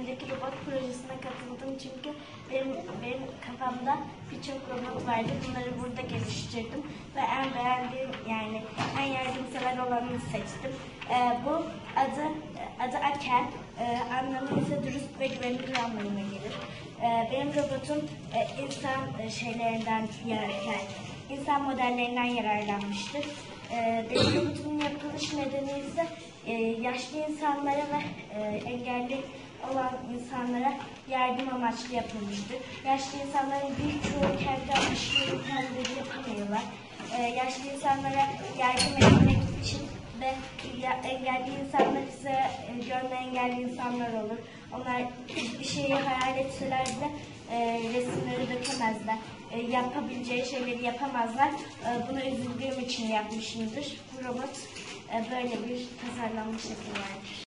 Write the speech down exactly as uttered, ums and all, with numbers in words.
Türkiye'deki robot projesine katıldım çünkü benim, benim kafamda birçok robot vardı. Bunları burada geliştirdim ve en beğendiğim, yani en yardımsever olanını seçtim. Ee, bu adı adı Akel, ee, anlamı ise dürüst ve güvenilir anlamına gelir. Ee, benim robotum e, insan e, şeylerinden yararken, insan modellerinden yararlanmıştır. Ee, benim robotumun yapılış nedeni ise e, yaşlı insanlara ve e, engelli olan insanlara yardım amaçlı yapılmıştır. Yaşlı insanların birçoğu kendi amaçlarını kendileri yapamıyorlar. Ee, yaşlı insanlara yardım etmek için ve ya, engelli insanlar ise e, görme engelli insanlar olur. Onlar hiçbir şeyi hayal etseler de e, resimleri dökemezler. E, yapabileceği şeyleri yapamazlar. E, buna üzüldüğüm için yapmışımdır. Bu robot e, böyle bir tasarlanmış şekil vardır.